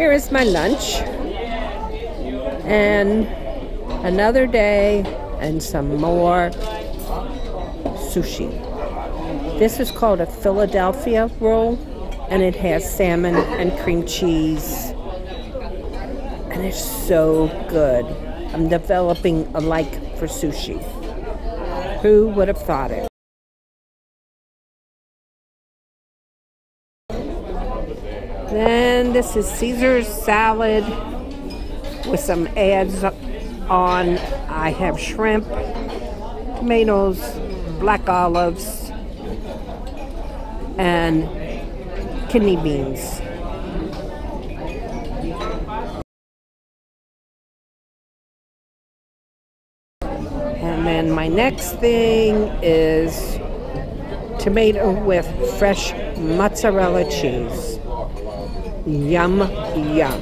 Here is my lunch. And another day and some more sushi. This is called a Philadelphia roll, and it has salmon and cream cheese. And it's so good. I'm developing a like for sushi. Who would have thought it? Then this is Caesar salad with some ads on. I have shrimp, tomatoes, black olives, and kidney beans. And then my next thing is tomato with fresh mozzarella cheese. Yum, yum.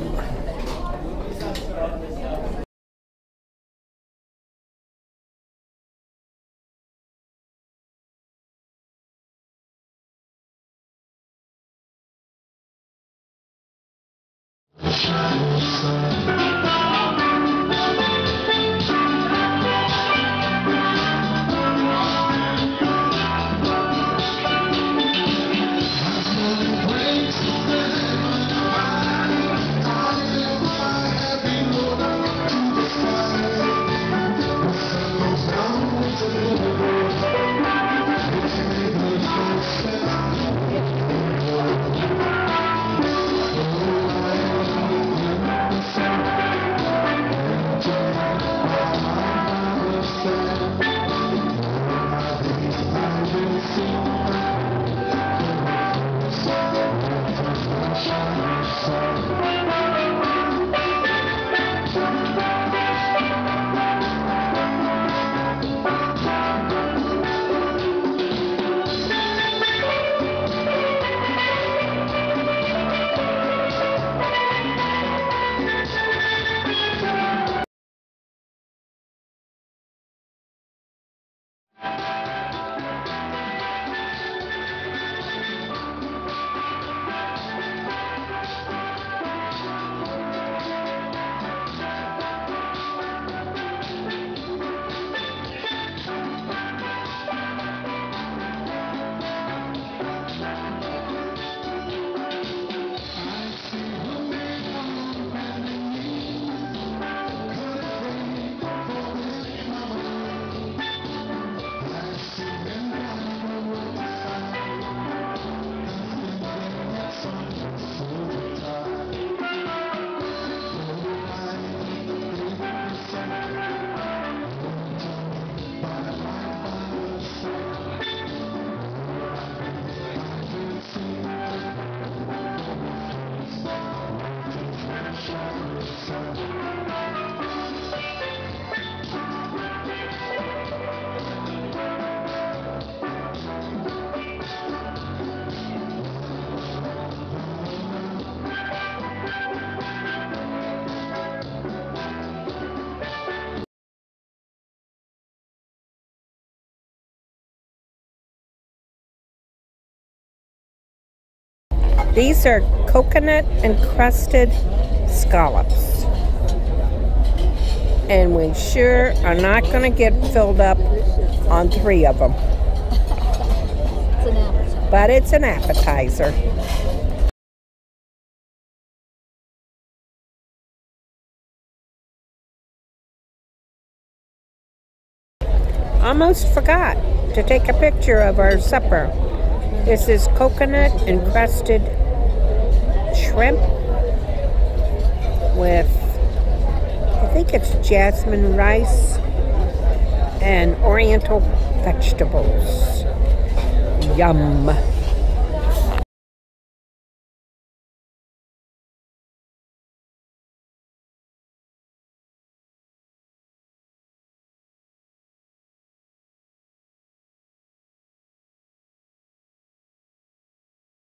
These are coconut encrusted scallops. And we sure are not going to get filled up on 3 of them. It's an appetizer. But it's an appetizer. Almost forgot to take a picture of our supper. This is coconut encrusted shrimp with, I think it's jasmine rice and oriental vegetables. Yum.